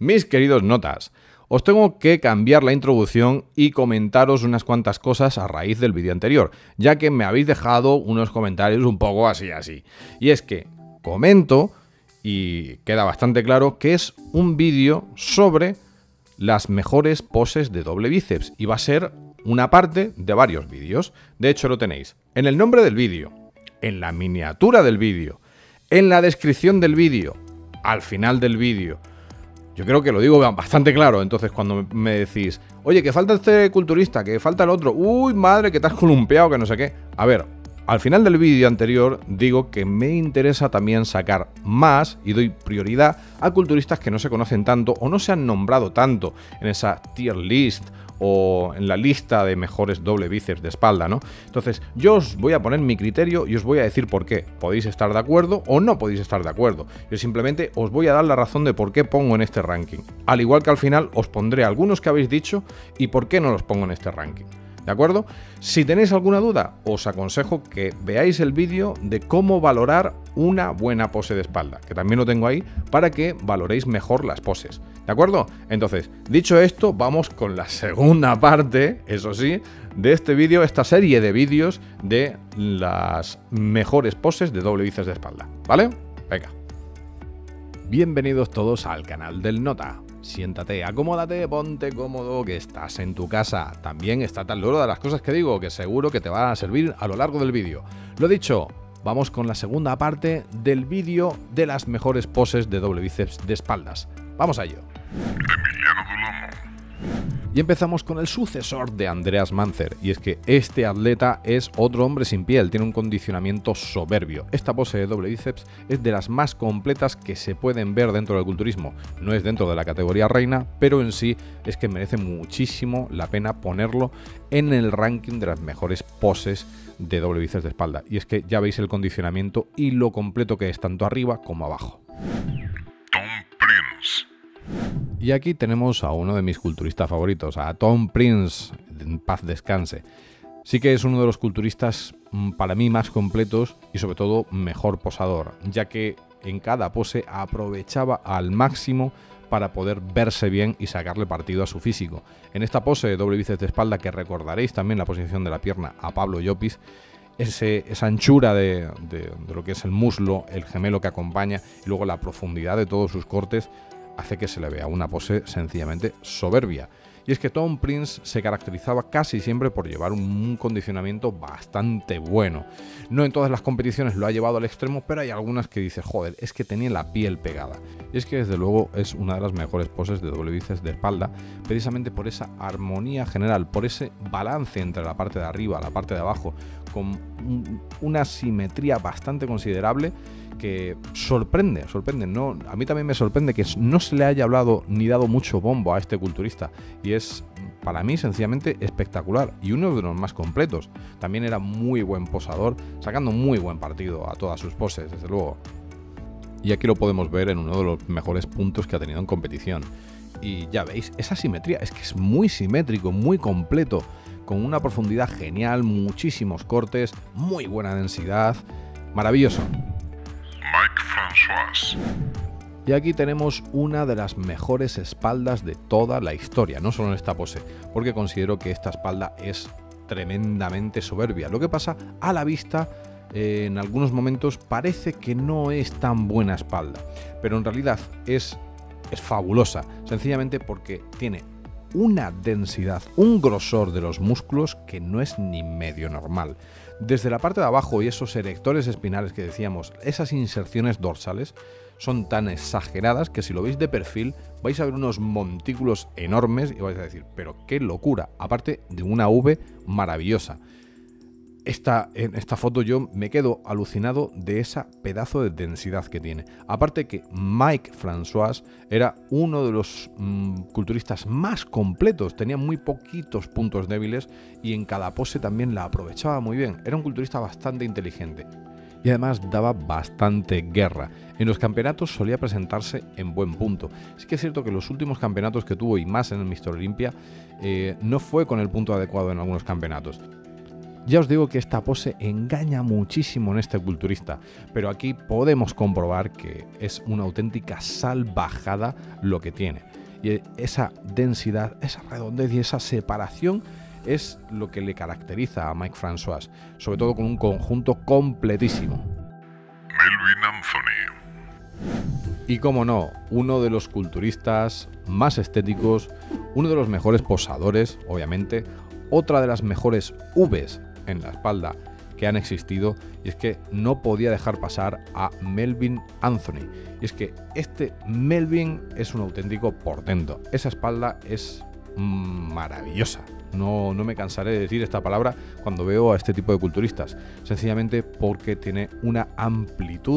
Mis queridos notas, os tengo que cambiar la introducción y comentaros unas cuantas cosas a raíz del vídeo anterior, ya que me habéis dejado unos comentarios un poco así. Y es que comento, y queda bastante claro, que es un vídeo sobre las mejores poses de doble bíceps, y va a ser una parte de varios vídeos. De hecho, lo tenéis en el nombre del vídeo, en la miniatura del vídeo, en la descripción del vídeo, al final del vídeo. Yo creo que lo digo bastante claro. Entonces, cuando me decís, oye, que falta este culturista, que falta el otro, uy, madre, que te has columpiado, que no sé qué. A ver, al final del vídeo anterior digo que me interesa también sacar más y doy prioridad a culturistas que no se conocen tanto o no se han nombrado tanto en esa tier list o en la lista de mejores doble bíceps de espalda, ¿no? Entonces, yo os voy a poner mi criterio y os voy a decir por qué. Podéis estar de acuerdo o no podéis estar de acuerdo. Yo simplemente os voy a dar la razón de por qué pongo en este ranking. Al igual que al final os pondré algunos que habéis dicho y por qué no los pongo en este ranking. ¿De acuerdo? Si tenéis alguna duda, os aconsejo que veáis el vídeo de cómo valorar una buena pose de espalda, que también lo tengo ahí, para que valoréis mejor las poses. ¿De acuerdo? Entonces, dicho esto, vamos con la segunda parte, eso sí, de este vídeo, esta serie de vídeos de las mejores poses de doble bíceps de espalda. ¿Vale? Venga. Bienvenidos todos al canal del Nota. Siéntate, acomódate, ponte cómodo, que estás en tu casa. También estate al loro de las cosas que digo, que seguro que te van a servir a lo largo del vídeo. Lo dicho, vamos con la segunda parte del vídeo de las mejores poses de doble bíceps de espaldas. Vamos a ello. Y empezamos con el sucesor de Andreas Manzer, y es que este atleta es otro hombre sin piel, tiene un condicionamiento soberbio. Esta pose de doble bíceps es de las más completas que se pueden ver dentro del culturismo. No es dentro de la categoría reina, pero en sí es que merece muchísimo la pena ponerlo en el ranking de las mejores poses de doble bíceps de espalda. Y es que ya veis el condicionamiento y lo completo que es tanto arriba como abajo. Y aquí tenemos a uno de mis culturistas favoritos, a Tom Prince, en paz descanse. Sí que es uno de los culturistas para mí más completos y sobre todo mejor posador, ya que en cada pose aprovechaba al máximo para poder verse bien y sacarle partido a su físico. En esta pose de doble bíceps de espalda, que recordaréis también la posición de la pierna a Pablo Llopis, esa anchura de lo que es el muslo, el gemelo que acompaña y luego la profundidad de todos sus cortes, hace que se le vea una pose sencillamente soberbia. Y es que Tom Prince se caracterizaba casi siempre por llevar un condicionamiento bastante bueno. No en todas las competiciones lo ha llevado al extremo, pero hay algunas que dices, joder, es que tenía la piel pegada. Y es que desde luego es una de las mejores poses de doble bíceps de espalda, precisamente por esa armonía general, por ese balance entre la parte de arriba y la parte de abajo, con una simetría bastante considerable que sorprende. ¿No? A mí también me sorprende que no se le haya hablado ni dado mucho bombo a este culturista, y es para mí sencillamente espectacular y uno de los más completos. También era muy buen posador, sacando muy buen partido a todas sus poses, desde luego. Y aquí lo podemos ver en uno de los mejores puntos que ha tenido en competición. Y ya veis, esa simetría, es que es muy simétrico, muy completo, con una profundidad genial, muchísimos cortes, muy buena densidad, maravilloso. Y aquí tenemos una de las mejores espaldas de toda la historia, no solo en esta pose, porque considero que esta espalda es tremendamente soberbia. Lo que pasa, a la vista, en algunos momentos parece que no es tan buena espalda, pero en realidad es fabulosa, sencillamente porque tiene una densidad, un grosor de los músculos que no es ni medio normal. Desde la parte de abajo y esos erectores espinales que decíamos, esas inserciones dorsales son tan exageradas que si lo veis de perfil vais a ver unos montículos enormes y vais a decir, pero qué locura, aparte de una V maravillosa. En esta foto yo me quedo alucinado de esa pedazo de densidad que tiene. Aparte que Mike François era uno de los culturistas más completos, tenía muy poquitos puntos débiles y en cada pose también la aprovechaba muy bien. Era un culturista bastante inteligente y además daba bastante guerra. En los campeonatos solía presentarse en buen punto. Sí que es cierto que los últimos campeonatos que tuvo y más en el Mr. Olympia no fue con el punto adecuado en algunos campeonatos. Ya os digo que esta pose engaña muchísimo en este culturista, pero aquí podemos comprobar que es una auténtica salvajada lo que tiene. Y esa densidad, esa redondez y esa separación es lo que le caracteriza a Mike François, sobre todo con un conjunto completísimo. Melvin Anthony. Y como no, uno de los culturistas más estéticos, uno de los mejores posadores, obviamente, otra de las mejores Vs en la espalda que han existido, y es que no podía dejar pasar a Melvin Anthony. Y es que este Melvin es un auténtico portento. Esa espalda es maravillosa. No me cansaré de decir esta palabra cuando veo a este tipo de culturistas, sencillamente porque tiene una amplitud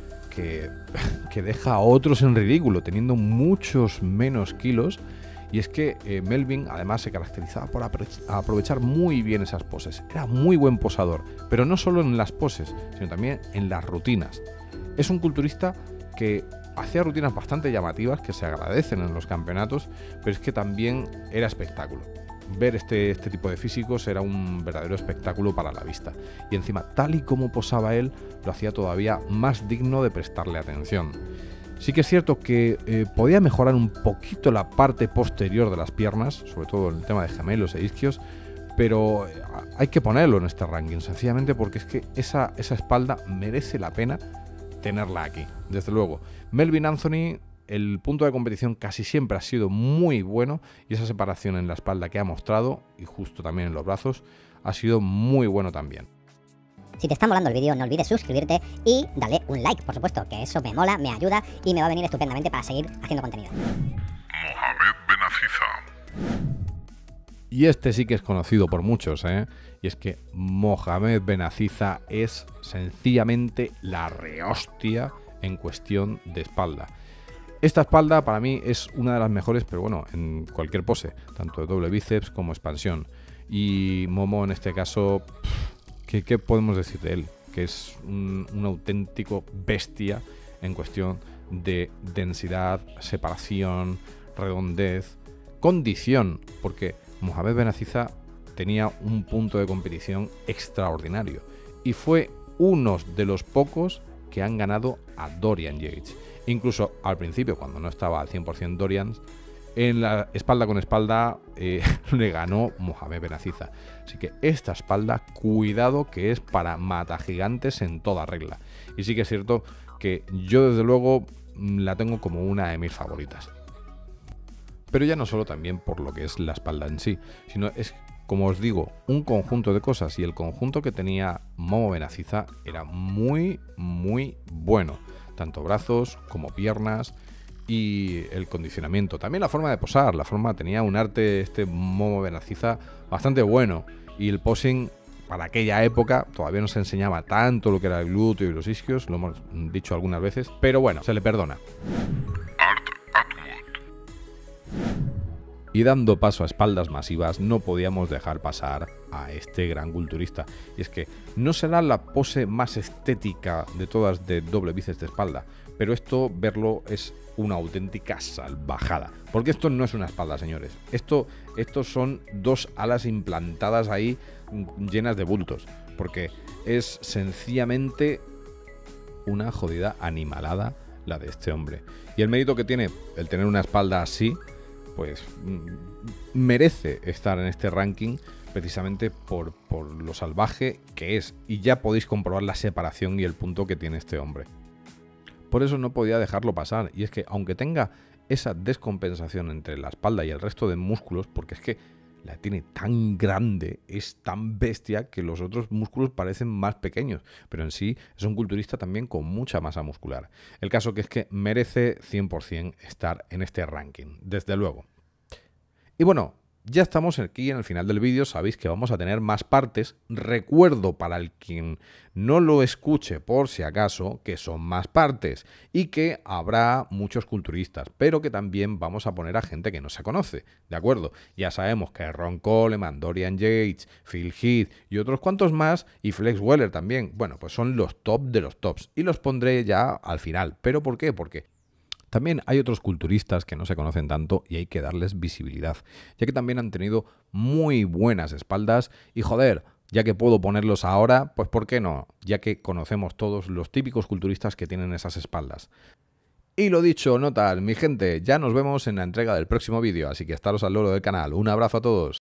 que deja a otros en ridículo, teniendo muchos menos kilos. Y es que Melvin además se caracterizaba por aprovechar muy bien esas poses. Era muy buen posador, pero no solo en las poses, sino también en las rutinas. Es un culturista que hacía rutinas bastante llamativas, que se agradecen en los campeonatos, pero es que también era espectáculo. Ver este tipo de físicos era un verdadero espectáculo para la vista. Y encima, tal y como posaba él, lo hacía todavía más digno de prestarle atención. Sí que es cierto que podía mejorar un poquito la parte posterior de las piernas, sobre todo en el tema de gemelos e isquios, pero hay que ponerlo en este ranking, sencillamente porque es que esa espalda merece la pena tenerla aquí. Desde luego, Melvin Anthony, el punto de competición casi siempre ha sido muy bueno, y esa separación en la espalda que ha mostrado, y justo también en los brazos, ha sido muy bueno también. Si te está molando el vídeo, no olvides suscribirte y darle un like, por supuesto, que eso me mola, me ayuda y me va a venir estupendamente para seguir haciendo contenido. Mohamed Benaziza. Y este sí que es conocido por muchos, ¿eh? Y es que Mohamed Benaziza es sencillamente la rehostia en cuestión de espalda. Esta espalda para mí es una de las mejores, pero bueno, en cualquier pose, tanto de doble bíceps como expansión. Y Momo en este caso... ¿Qué podemos decir de él? Que es un auténtico bestia en cuestión de densidad, separación, redondez, condición, porque Mohamed Benaziza tenía un punto de competición extraordinario y fue uno de los pocos que han ganado a Dorian Yates. Incluso al principio, cuando no estaba al 100% Dorian, en la espalda con espalda le ganó Mohamed Benaziza. Así que esta espalda, cuidado, que es para matagigantes en toda regla. Y sí que es cierto que yo desde luego la tengo como una de mis favoritas. Pero ya no solo también por lo que es la espalda en sí, sino es, como os digo, un conjunto de cosas, y el conjunto que tenía Momo Benaziza era muy, muy bueno. Tanto brazos como piernas, y el condicionamiento, también la forma de posar, tenía un arte este Momo Benaziza bastante bueno, y el posing para aquella época todavía no se enseñaba tanto lo que era el glúteo y los isquios, lo hemos dicho algunas veces, pero bueno, se le perdona. Art Atwood. Y dando paso a espaldas masivas, no podíamos dejar pasar a este gran culturista. Y es que no será la pose más estética de todas de doble bíceps de espalda, pero esto, verlo, es una auténtica salvajada. Porque esto no es una espalda, señores. Estos son dos alas implantadas ahí llenas de bultos. Porque es sencillamente una jodida animalada la de este hombre. Y el mérito que tiene el tener una espalda así, pues merece estar en este ranking precisamente por lo salvaje que es. Y ya podéis comprobar la separación y el punto que tiene este hombre. Por eso no podía dejarlo pasar. Y es que aunque tenga esa descompensación entre la espalda y el resto de músculos, porque es que la tiene tan grande, es tan bestia, que los otros músculos parecen más pequeños, pero en sí es un culturista también con mucha masa muscular. El caso que es que merece 100% estar en este ranking, desde luego. Y bueno, ya estamos aquí en el final del vídeo, sabéis que vamos a tener más partes. Recuerdo para el quien no lo escuche por si acaso que son más partes y que habrá muchos culturistas, pero que también vamos a poner a gente que no se conoce, ¿de acuerdo? Ya sabemos que Ron Coleman, Dorian Yates, Phil Heath y otros cuantos más, y Flex Wheeler también. Bueno, pues son los top de los tops y los pondré ya al final. ¿Pero por qué? Porque también hay otros culturistas que no se conocen tanto y hay que darles visibilidad, ya que también han tenido muy buenas espaldas y, joder, Ya que puedo ponerlos ahora, pues ¿por qué no? Ya que conocemos todos los típicos culturistas que tienen esas espaldas. Y lo dicho, no tal, mi gente, ya nos vemos en la entrega del próximo vídeo, así que estaros al loro del canal. Un abrazo a todos.